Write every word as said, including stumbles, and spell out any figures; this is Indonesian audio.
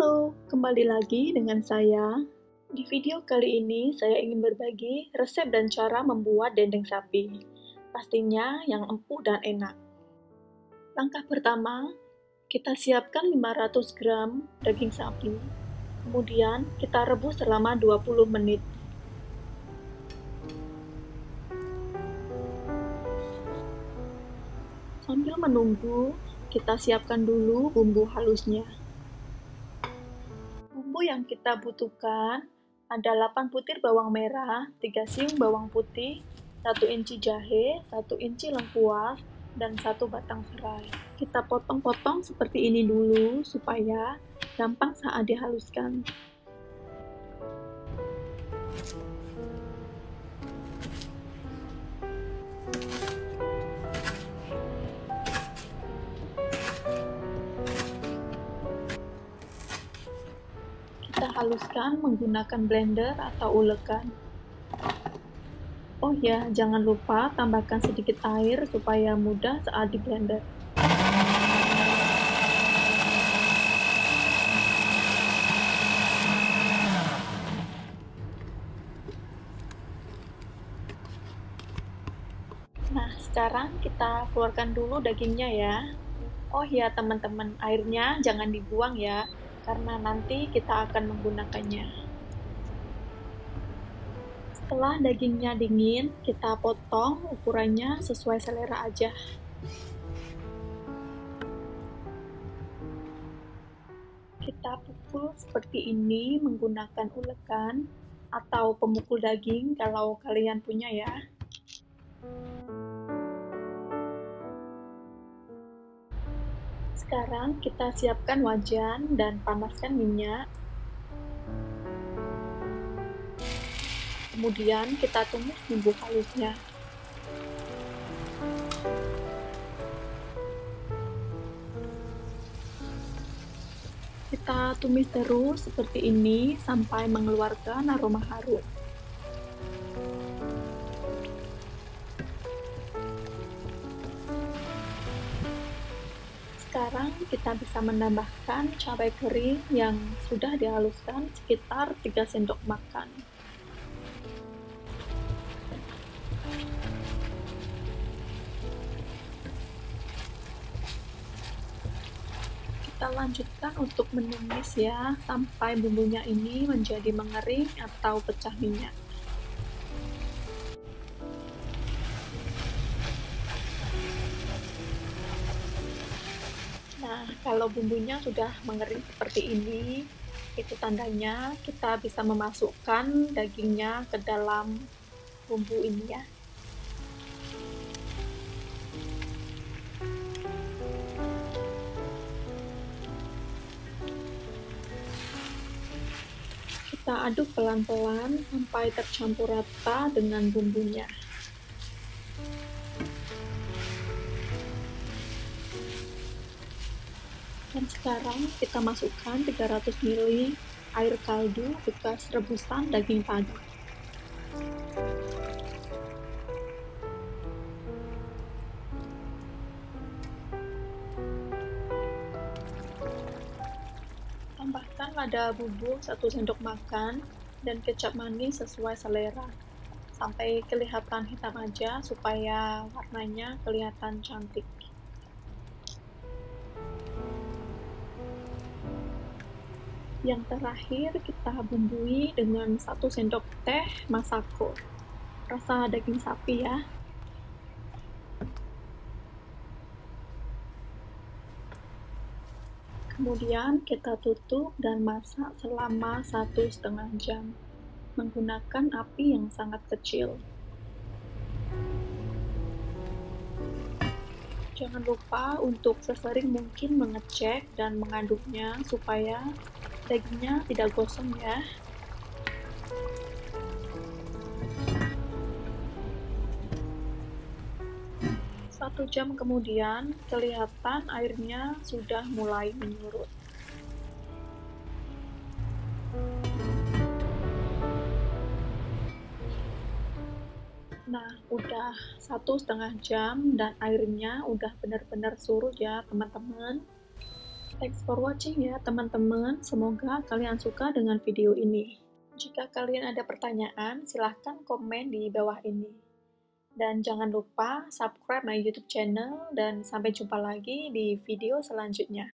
Halo, kembali lagi dengan saya. Di video kali ini saya ingin berbagi resep dan cara membuat dendeng sapi. Pastinya yang empuk dan enak. Langkah pertama, kita siapkan lima ratus gram daging sapi. Kemudian kita rebus selama dua puluh menit. Sambil menunggu, kita siapkan dulu bumbu halusnya. Bumbu yang kita butuhkan ada delapan butir bawang merah, tiga siung bawang putih, satu inci jahe, satu inci lengkuas, dan satu batang serai. Kita potong-potong seperti ini dulu supaya gampang saat dihaluskan. Kita haluskan menggunakan blender atau ulekan. Oh ya, jangan lupa tambahkan sedikit air supaya mudah saat di blender. Nah, sekarang kita keluarkan dulu dagingnya ya. Oh ya teman-teman, airnya jangan dibuang ya, karena nanti kita akan menggunakannya. Setelah dagingnya dingin, kita potong ukurannya sesuai selera aja. Kita pukul seperti ini menggunakan ulekan atau pemukul daging kalau kalian punya ya. Sekarang kita siapkan wajan dan panaskan minyak. Kemudian kita tumis bumbu halusnya. Kita tumis terus seperti ini sampai mengeluarkan aroma harum. Sekarang kita bisa menambahkan cabai kering yang sudah dihaluskan sekitar tiga sendok makan. Kita lanjutkan untuk menumis ya, sampai bumbunya ini menjadi mengering atau pecah minyak. Nah, kalau bumbunya sudah mengering seperti ini, itu tandanya kita bisa memasukkan dagingnya ke dalam bumbu ini ya. Kita aduk pelan-pelan sampai tercampur rata dengan bumbunya. Dan sekarang kita masukkan tiga ratus mililiter air kaldu bekas rebusan daging tadi. Tambahkan lada bubuk satu sendok makan dan kecap manis sesuai selera. Sampai kelihatan hitam aja supaya warnanya kelihatan cantik. Yang terakhir kita bumbui dengan satu sendok teh masako, rasa daging sapi ya. Kemudian kita tutup dan masak selama satu setengah jam menggunakan api yang sangat kecil. Jangan lupa untuk sesering mungkin mengecek dan mengaduknya supaya dagingnya tidak gosong ya. Satu jam kemudian kelihatan airnya sudah mulai menyurut. Nah, udah satu setengah jam dan airnya udah benar-benar surut ya teman-teman. Thanks for watching ya teman-teman, semoga kalian suka dengan video ini. Jika kalian ada pertanyaan, silahkan komen di bawah ini. Dan jangan lupa subscribe my YouTube channel dan sampai jumpa lagi di video selanjutnya.